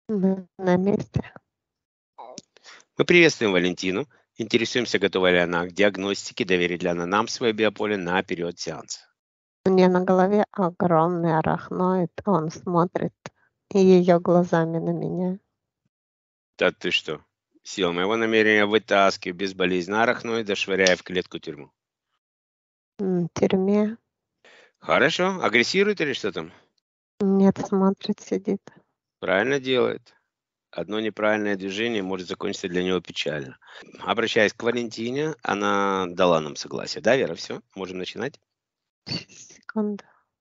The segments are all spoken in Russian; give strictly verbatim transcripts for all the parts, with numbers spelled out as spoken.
Мы на месте. Мы приветствуем Валентину. Интересуемся, готова ли она к диагностике, доверит ли она нам свое биополе на период сеанса. У нее на голове огромный арахноид. Он смотрит ее глазами на меня. Да ты что? Сила моего намерения вытаскиваю безболезненно арахноида, швыряя в клетку тюрьму. В тюрьме. Хорошо. Агрессирует или что там? Нет, смотрит, сидит. Правильно делает. Одно неправильное движение может закончиться для него печально. Обращаясь к Валентине, она дала нам согласие. Да, Вера, все? Можем начинать? Секунду.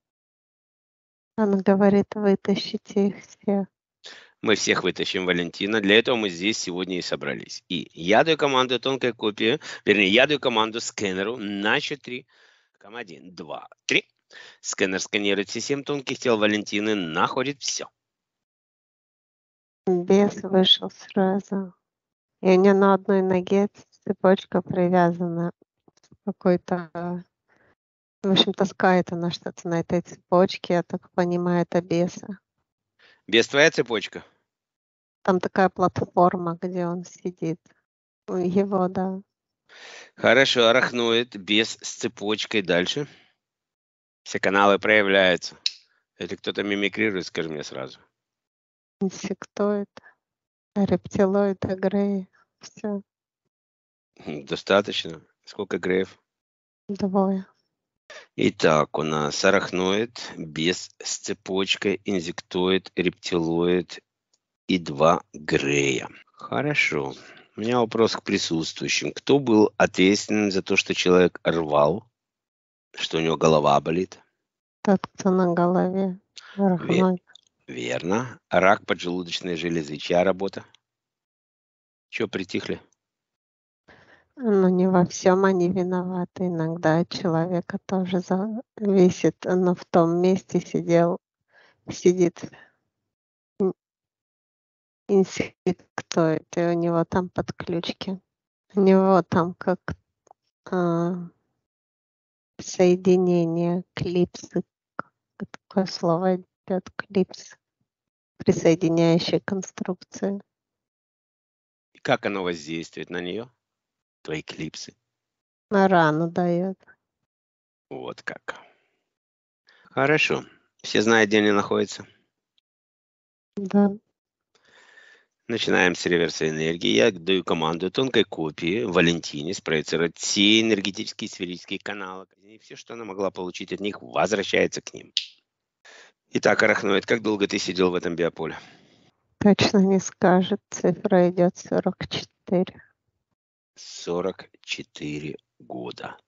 Он говорит, вытащите их всех. Мы всех вытащим, Валентина. Для этого мы здесь сегодня и собрались. И я даю команду тонкой копии, вернее, я даю команду скэнеру на счет три. Один, два, три. Скэнер сканирует все семь тонких тел Валентины, находит все. Бес вышел сразу. И у нее на одной ноге цепочка привязана. Какой-то... В общем, таскает она что-то на этой цепочке, я так понимаю, это беса. Бес твоя цепочка? Там такая платформа, где он сидит. Его, да. Хорошо, арахноид, бес с цепочкой. Дальше. Все каналы проявляются. Если кто-то мимикрирует, скажи мне сразу. Инсектоид, рептилоид, грей. Все. Достаточно. Сколько греев? Двое. Итак, у нас арахноид, бес с цепочкой, инсектоид, рептилоид и два грея. Хорошо. У меня вопрос к присутствующим. Кто был ответственен за то, что человек рвал, что у него голова болит? Тот, кто на голове. Арахноид. Верно. Рак поджелудочной железы. Чья работа? Чего притихли? Ну, не во всем они виноваты. Иногда от человека тоже зависит. Но в том месте сидел, сидит инсектоид, и у него там подключки. У него там как а, соединение клипсы. Такое слово идет, клипс. Присоединяющая конструкция. И как оно воздействует на нее? Твои клипсы. Рану дает. Вот как. Хорошо. Все знают, где они находятся? Да. Начинаем с реверса энергии. Я даю команду тонкой копии Валентине спроецировать все энергетические сферические каналы. И все, что она могла получить от них, возвращается к ним. Итак, арахноид, как долго ты сидел в этом биополе? Точно не скажет. Цифра идет сорок четыре. сорок четыре года.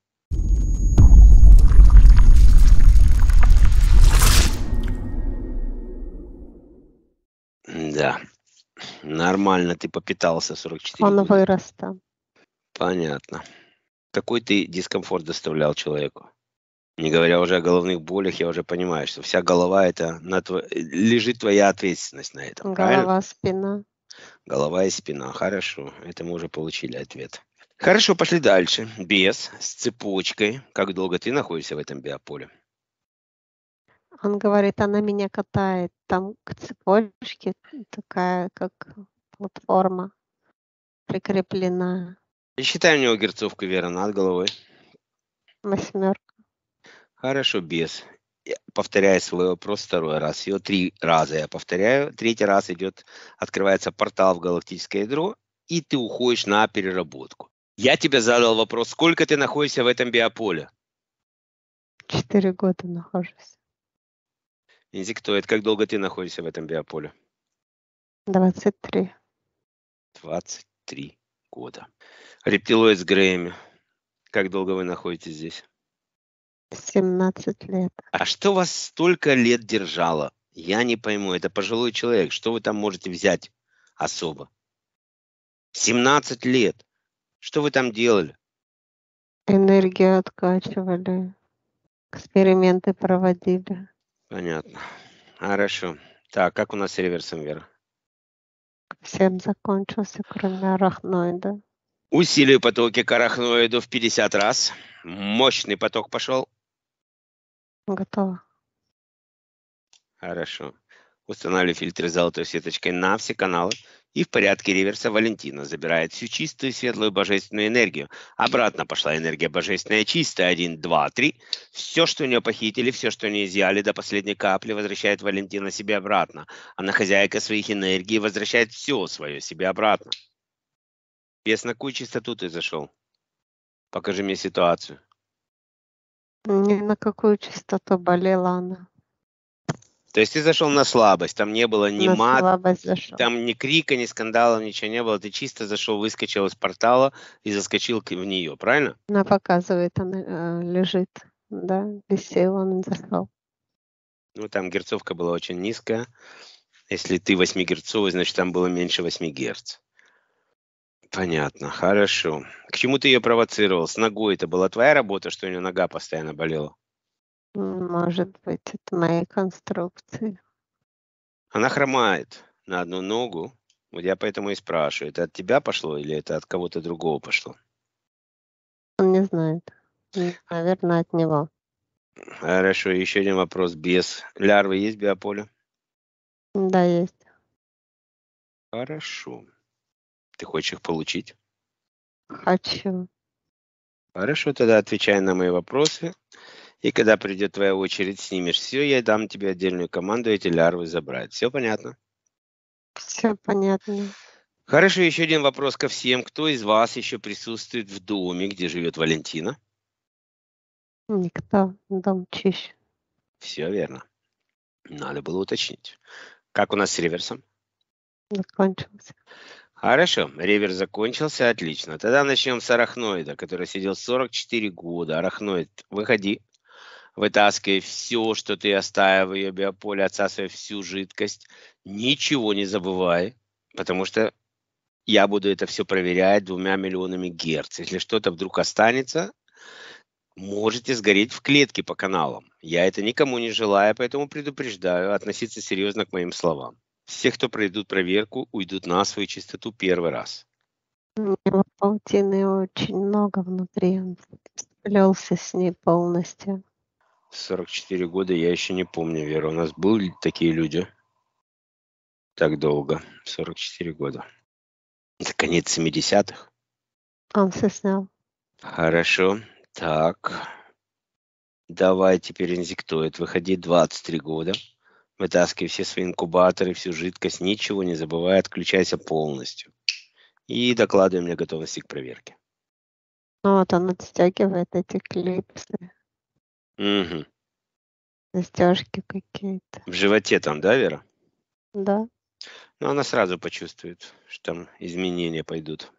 Да. Нормально ты попитался сорок четыре Он года. вырос там. Понятно. Какой ты дискомфорт доставлял человеку? Не говоря уже о головных болях, я уже понимаю, что вся голова это на тво... лежит твоя ответственность на этом, правильно? Голова, спина. Голова и спина. Хорошо. Это мы уже получили ответ. Хорошо, пошли дальше. Бес с цепочкой. Как долго ты находишься в этом биополе? Он говорит, она меня катает. Там к цепочке такая, как платформа прикреплена. И считай у него герцовку, Вера, над головой. Восьмерка. Хорошо, бес. Я повторяю свой вопрос второй раз. Всего три раза я повторяю. Третий раз идет, открывается портал в галактическое ядро, и ты уходишь на переработку. Я тебе задал вопрос, сколько ты находишься в этом биополе? Четыре года нахожусь. Инсектоид, как долго ты находишься в этом биополе? Двадцать три. двадцать три года. Рептилоид с Греями. Как долго вы находитесь здесь? Семнадцать лет. А что вас столько лет держало? Я не пойму, это пожилой человек. Что вы там можете взять особо? семнадцать лет. Что вы там делали? Энергию откачивали. Эксперименты проводили. Понятно. Хорошо. Так, как у нас с реверсом, Вера? Всем закончился, кроме арахноида. Усилию потоки к арахноиду в пятьдесят раз. Мощный поток пошел. Готово. Хорошо. Устанавливаю фильтры с золотой сеточкой на все каналы. И в порядке реверса Валентина забирает всю чистую, светлую, божественную энергию. Обратно пошла энергия божественная чистая. Один, два, три. Все, что у нее похитили, все, что у нее изъяли до последней капли, возвращает Валентина себе обратно. Она хозяйка своих энергий, возвращает все свое себе обратно. Бес, на какую частоту ты зашел? Покажи мне ситуацию. Ни на какую частоту болела она. То есть ты зашел на слабость, там не было ни На мат, слабость зашел. там ни крика, ни скандала, ничего не было. Ты чисто зашел, выскочил из портала и заскочил к- в нее, правильно? Она показывает, она э, лежит, да, без сил он зашел. Ну, там герцовка была очень низкая. Если ты восьмигерцовый, значит, там было меньше восьми герц. Понятно, хорошо. К чему ты ее провоцировал? С ногой это была твоя работа, что у нее нога постоянно болела? М, Может быть, это мои конструкции. Она хромает на одну ногу. Вот я поэтому и спрашиваю, это от тебя пошло или это от кого-то другого пошло? Он не знает. М, Наверное, от него. Хорошо, еще один вопрос. Без лярвы есть в биополе? Да, есть. Хорошо. Ты хочешь их получить? Хочу. Хорошо, тогда отвечай на мои вопросы. И когда придет твоя очередь, снимешь все, я дам тебе отдельную команду эти лярвы забрать. Все понятно? Все понятно. Хорошо, еще один вопрос ко всем. Кто из вас еще присутствует в доме, где живет Валентина? Никто. Дом чище. Все верно. Надо было уточнить. Как у нас с реверсом? Закончился. Хорошо, реверс закончился, отлично. Тогда начнем с арахноида, который сидел сорок четыре года. Арахноид, выходи, вытаскивай все, что ты оставил в ее биополе, отсасывай всю жидкость. Ничего не забывай, потому что я буду это все проверять двумя миллионами герц. Если что-то вдруг останется, можете сгореть в клетке по каналам. Я это никому не желаю, поэтому предупреждаю относиться серьезно к моим словам. Все, кто пройдут проверку, уйдут на свою чистоту первый раз. У него паутины очень много внутри. Он сплелся с ней полностью. сорок четыре года я еще не помню, Вера. У нас были такие люди так долго. сорок четыре года. Это конец семидесятых. Он все снял. Хорошо. Так. Давай теперь инсектоид. Выходи двадцать три года. Вытаскивай все свои инкубаторы, всю жидкость. Ничего не забывай. Отключайся полностью. И докладывай мне готовности к проверке. Ну вот он отстегивает эти клипсы, Угу. застежки какие-то. В животе там, да, Вера? Да. Ну, она сразу почувствует, что там изменения пойдут.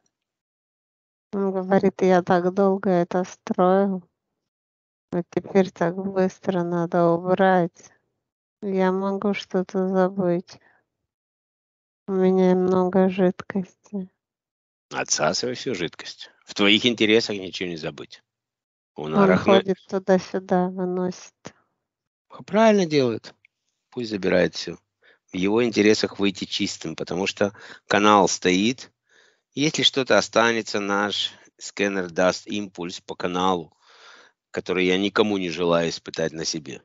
Он говорит, я так долго это строил, а теперь так быстро надо убрать. Я могу что-то забыть. У меня много жидкости. Отсасывай всю жидкость. В твоих интересах ничего не забыть. Он Он арахно... ходит туда-сюда, выносит. Правильно делает. Пусть забирает все. В его интересах выйти чистым, потому что канал стоит. Если что-то останется, наш скэнер даст импульс по каналу, который я никому не желаю испытать на себе.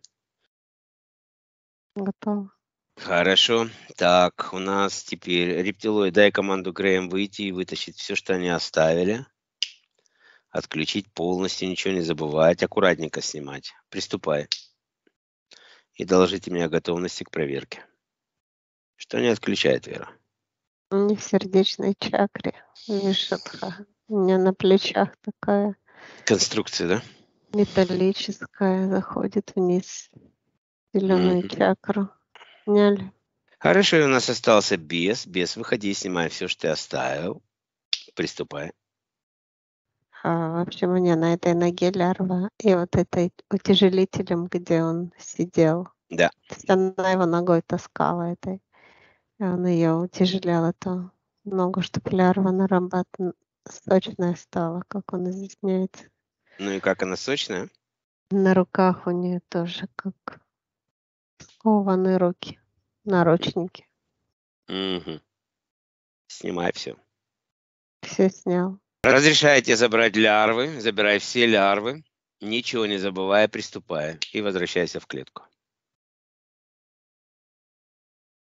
Готово. Хорошо. Так, у нас теперь рептилоид. Дай команду Грэем выйти и вытащить все, что они оставили. Отключить полностью, ничего не забывать. Аккуратненько снимать. Приступай. И доложите мне о готовности к проверке. Что не отключает, Вера? Не в сердечной чакре. Вишадха. У меня на плечах такая Конструкция, да? металлическая, заходит вниз. Зеленую Мгм. чакру. Сняли. Хорошо, и у нас остался бес. Бес, выходи, снимай все, что ты оставил. Приступай. А, в общем, у меня на этой ноге лярва. И вот этой утяжелителем, где он сидел. Да. То есть она его ногой таскала этой. И он ее утяжелял, эту ногу, чтобы лярва нарабатывала, сочная стала, как он изъясняется. Ну и как она сочная? На руках у нее тоже как скованы руки, наручники. Угу. Снимай все. Все снял. Разрешаете забрать лярвы. Забирай все лярвы. Ничего не забывая, приступай. И возвращайся в клетку.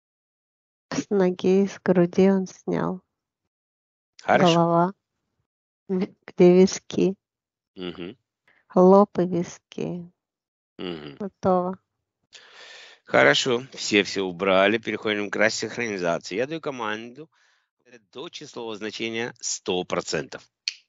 с ноги, с груди он снял. Хорошо. Голова, ви- где виски, Мгм. лоб и виски. Мгм. Готово. Хорошо. Все все убрали. Переходим к рассинхронизации. Я даю команду э, до числового значения сто процентов.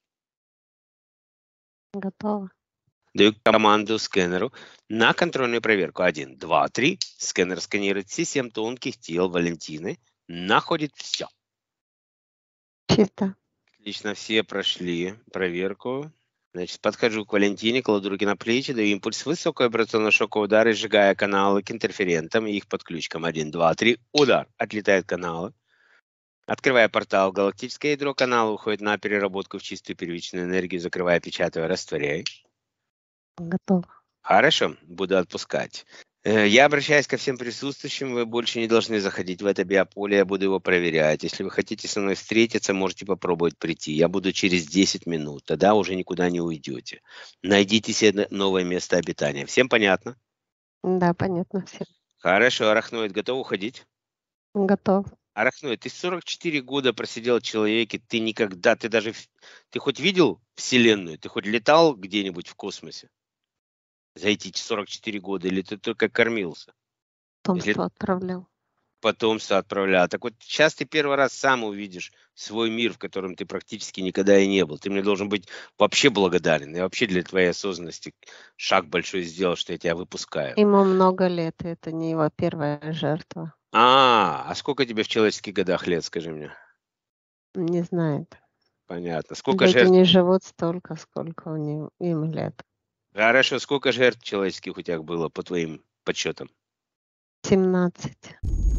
Готово. Даю команду скэнеру на контрольную проверку. Один, два, три. Скэнер сканирует все семь тонких тел Валентины. Находит все. Чисто. Отлично, все прошли проверку. Значит, подхожу к Валентине, кладу руки на плечи, даю импульс высокого вибрационного шокового удара, сжигая каналы к интерферентам и их подключкам. Один, два, три. Удар. Отлетают каналы. Открывая портал, галактическое ядро канала уходит на переработку в чистую первичную энергию, закрывая, печатая, растворяя. Готово. Хорошо, буду отпускать. Э, Я обращаюсь ко всем присутствующим, вы больше не должны заходить в это биополе, я буду его проверять. Если вы хотите со мной встретиться, можете попробовать прийти. Я буду через десять минут, тогда уже никуда не уйдете. Найдите себе новое место обитания. Всем понятно? Да, понятно все. Хорошо, Арахноид, готов уходить? Готов. Арахноид, ты сорок четыре года просидел в человеке, ты никогда, ты даже, в- ты хоть видел Вселенную, ты хоть летал где-нибудь в космосе за эти сорок четыре года, или ты только кормился? Если Томство отправлял. потомство отправлял. Так вот, сейчас ты первый раз сам увидишь свой мир, в котором ты практически никогда и не был. Ты мне должен быть вообще благодарен. Я вообще для твоей осознанности шаг большой сделал, что я тебя выпускаю. Ему много лет, и это не его первая жертва. А, а сколько тебе в человеческих годах лет, скажи мне? Не знает. Понятно. Сколько Люди жертв? не живут столько, сколько у них, им лет. Хорошо, сколько жертв человеческих у тебя было, по твоим подсчетам? семнадцать.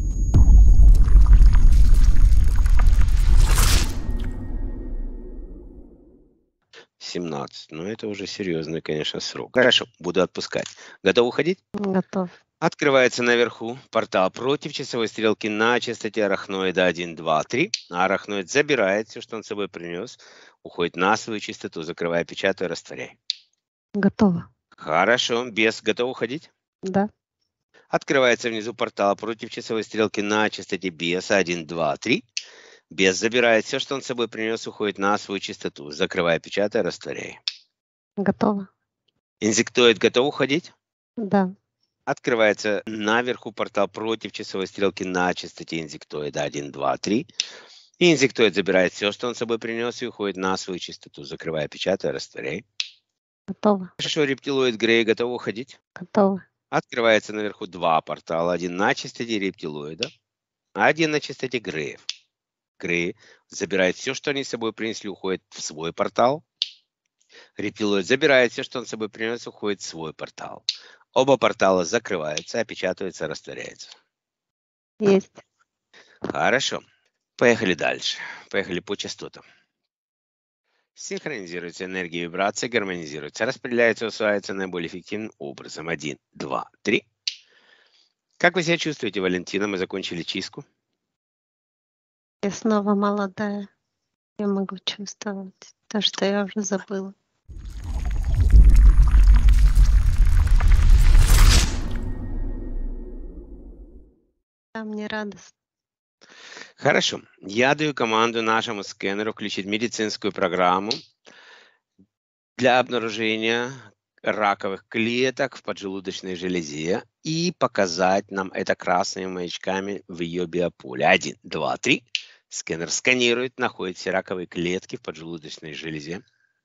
семнадцать. Ну, это уже серьезный, конечно, срок. Хорошо, буду отпускать. Готов уходить? Готов. Открывается наверху портал против часовой стрелки на частоте арахноида один, два, три. А арахноид забирает все, что он с собой принес, уходит на свою частоту, закрывая, печатая, растворяй. Готово. Хорошо, без готов уходить? Да. Открывается внизу портал против часовой стрелки на частоте беса один, два, три. Бес забирает все, что он с собой принес, уходит на свою частоту, закрывая, печатая, растворяй. Готово. Инсектоид готов уходить? Да. Открывается наверху портал против часовой стрелки на частоте инсектоида один, два, три. И инсектоид забирает все, что он с собой принес, и уходит на свою частоту, закрывая, печатая, растворяй. Готово. Хорошо, рептилоид Грей готов уходить? Готово. Открывается наверху два портала. Один на частоте рептилоида, а один на частоте Греев. Греи забирает все, что они с собой принесли, уходит в свой портал. Рептилоид забирает все, что он с собой принес, уходит в свой портал. Оба портала закрываются, опечатываются, растворяются. Есть. Хорошо. Поехали дальше. Поехали по частотам. Синхронизируется энергия и вибрация, гармонизируется, распределяется, усваивается наиболее эффективным образом. Один, два, три. Как вы себя чувствуете, Валентина? Мы закончили чистку. Я снова молодая. Я могу чувствовать то, что я уже забыла. Да, мне радостно. Хорошо. Я даю команду нашему скэнеру включить медицинскую программу для обнаружения раковых клеток в поджелудочной железе и показать нам это красными маячками в ее биополе. Один, два, три. Скэнер сканирует, находит все раковые клетки в поджелудочной железе.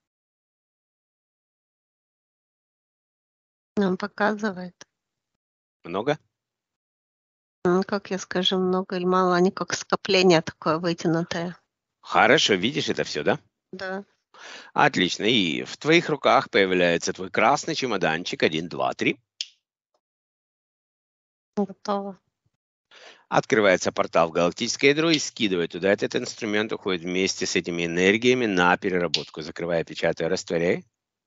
Нам показывает. Много? Ну, как я скажу, много или мало, они как скопление такое вытянутое. Хорошо, видишь это все, да? Да. Отлично. И в твоих руках появляется твой красный чемоданчик. Один, два, три. Готово. Открывается портал в галактическое ядро и скидывает туда. Этот инструмент уходит вместе с этими энергиями на переработку. Закрывая, печатая, растворяй.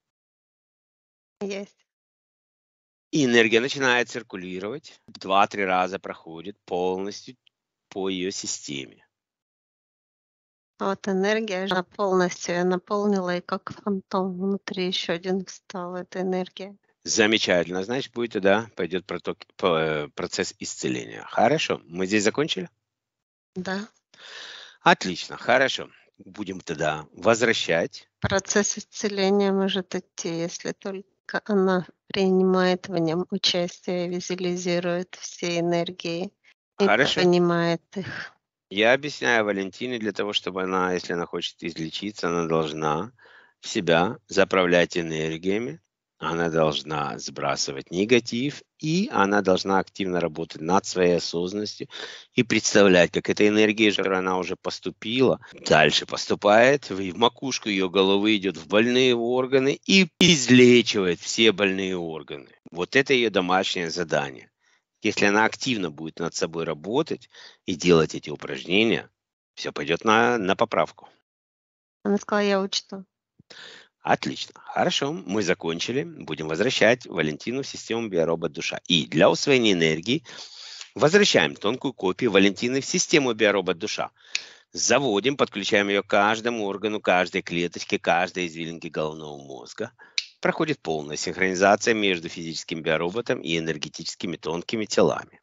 Есть. И энергия начинает циркулировать. Два-три раза проходит полностью по ее системе. Вот энергия, она полностью я наполнила, и как фантом внутри еще один встал, эта энергия. Замечательно. Значит, будет туда, пойдет проток, по- э, процесс исцеления. Хорошо. Мы здесь закончили? Да. Отлично, хорошо. Будем тогда возвращать. Процесс исцеления может идти, если только она принимает в нем участие, визуализирует все энергии и Хорошо. понимает их. Я объясняю Валентине, для того, чтобы она, если она хочет излечиться, она должна себя заправлять энергиями, она должна сбрасывать негатив, и она должна активно работать над своей осознанностью и представлять, как эта энергия, которая она уже поступила, дальше поступает, в в макушку ее головы идет в больные органы и излечивает все больные органы. Вот это ее домашнее задание. Если она активно будет над собой работать и делать эти упражнения, все пойдет на, на поправку. Она сказала: "Я учту". Отлично. Хорошо, мы закончили. Будем возвращать Валентину в систему биоробот душа. И для усвоения энергии возвращаем тонкую копию Валентины в систему биоробот душа. Заводим, подключаем ее к каждому органу, каждой клеточке, каждой извилинке головного мозга. Проходит полная синхронизация между физическим биороботом и энергетическими тонкими телами.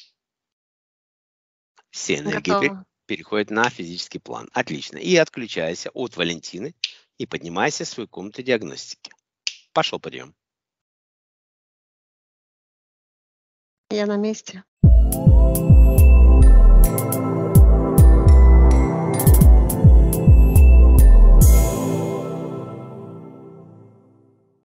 Все энергии пе- Готово. переходят на физический план. Отлично. И отключайся от Валентины и поднимайся в свою комнату диагностики. Пошел подъем. Я на месте.